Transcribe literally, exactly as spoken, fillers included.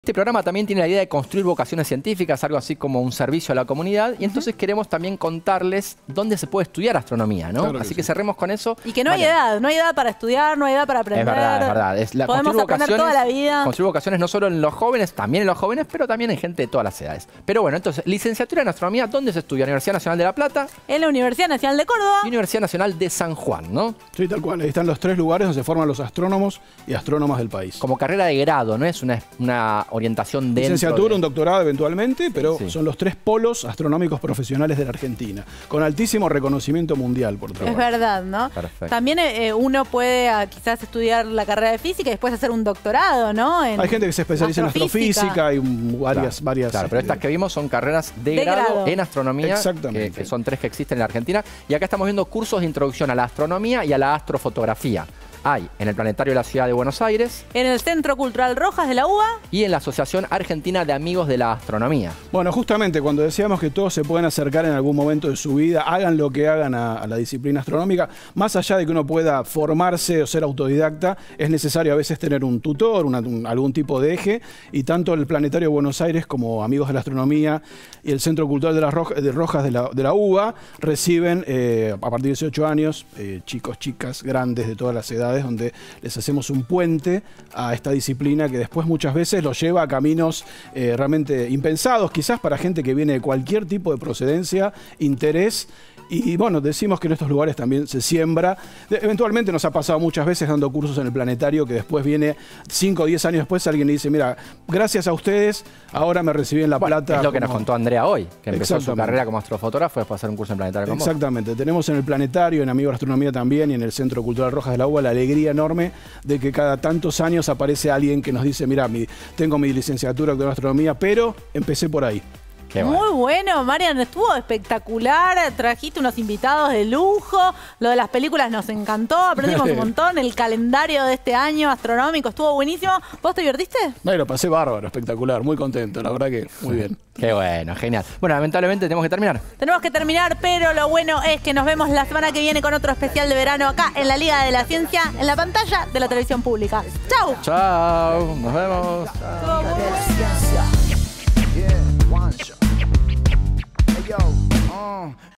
Este programa también tiene la idea de construir vocaciones científicas, algo así como un servicio a la comunidad, y entonces uh-huh. queremos también contarles dónde se puede estudiar astronomía, ¿no? Claro que así sí. que cerremos con eso. Y que no vale. hay edad, no hay edad para estudiar, no hay edad para aprender. Es verdad, es verdad. Es la, Podemos aprender toda la vida. Construir vocaciones no solo en los jóvenes, también en los jóvenes, pero también en gente de todas las edades. Pero bueno, entonces, licenciatura en astronomía, ¿dónde se estudia? Universidad Nacional de La Plata. En la Universidad Nacional de Córdoba. Y Universidad Nacional de San Juan, ¿no? Sí, tal cual. Ahí están los tres lugares donde se forman los astrónomos y astrónomas del país. Como carrera de grado, no es una, una orientación de Licenciatura, de... un doctorado eventualmente, pero sí. son los tres polos astronómicos profesionales de la Argentina, con altísimo reconocimiento mundial por trabajo. Es verdad, ¿no? Perfecto. También eh, uno puede ah, quizás estudiar la carrera de física y después hacer un doctorado, ¿no? En Hay gente que se especializa en astrofísica, hay varias... Claro, varias claro, pero estas que vimos son carreras de, de grado, grado en astronomía, Exactamente. Que, que son tres que existen en la Argentina. Y acá estamos viendo cursos de introducción a la astronomía y a la astrofotografía. Hay en el Planetario de la Ciudad de Buenos Aires. En el Centro Cultural Rojas de la U B A. Y en la Asociación Argentina de Amigos de la Astronomía. Bueno, justamente cuando decíamos que todos se pueden acercar en algún momento de su vida, hagan lo que hagan a, a la disciplina astronómica, más allá de que uno pueda formarse o ser autodidacta, es necesario a veces tener un tutor, una, un, algún tipo de eje, y tanto el Planetario de Buenos Aires como Amigos de la Astronomía y el Centro Cultural de las Rojas de, Rojas de, la, de la U B A reciben eh, a partir de dieciocho años, eh, chicos, chicas, grandes de todas las edades, donde les hacemos un puente a esta disciplina que después muchas veces los lleva a caminos eh, realmente impensados, quizás para gente que viene de cualquier tipo de procedencia, interés. Y bueno, decimos que en estos lugares también se siembra. De, eventualmente nos ha pasado muchas veces dando cursos en el Planetario que después viene cinco o diez años después alguien le dice, mira, gracias a ustedes, ahora me recibí en La Bueno, Plata. es lo que como... nos contó Andrea hoy, que empezó su carrera como astrofotógrafo después de hacer un curso en Planetario con vos. Exactamente. Tenemos en el Planetario, en Amigos de Astronomía también y en el Centro Cultural Rojas de la U B A la alegría enorme de que cada tantos años aparece alguien que nos dice, mira, mi, tengo mi licenciatura en astronomía, pero empecé por ahí. Qué Muy bueno. bueno, Marian, estuvo espectacular, trajiste unos invitados de lujo, lo de las películas nos encantó, aprendimos un montón, el calendario de este año astronómico estuvo buenísimo. ¿Vos te divertiste? No, lo pasé bárbaro, espectacular, muy contento, la verdad que muy bien. Qué bueno, genial. Bueno, lamentablemente tenemos que terminar. Tenemos que terminar, pero lo bueno es que nos vemos la semana que viene con otro especial de verano acá en la Liga de la Ciencia, en la pantalla de la televisión pública. ¡Chau! Chao, nos vemos. Estuvo muy bueno. Yeah, one shot. Hey, yo, uh.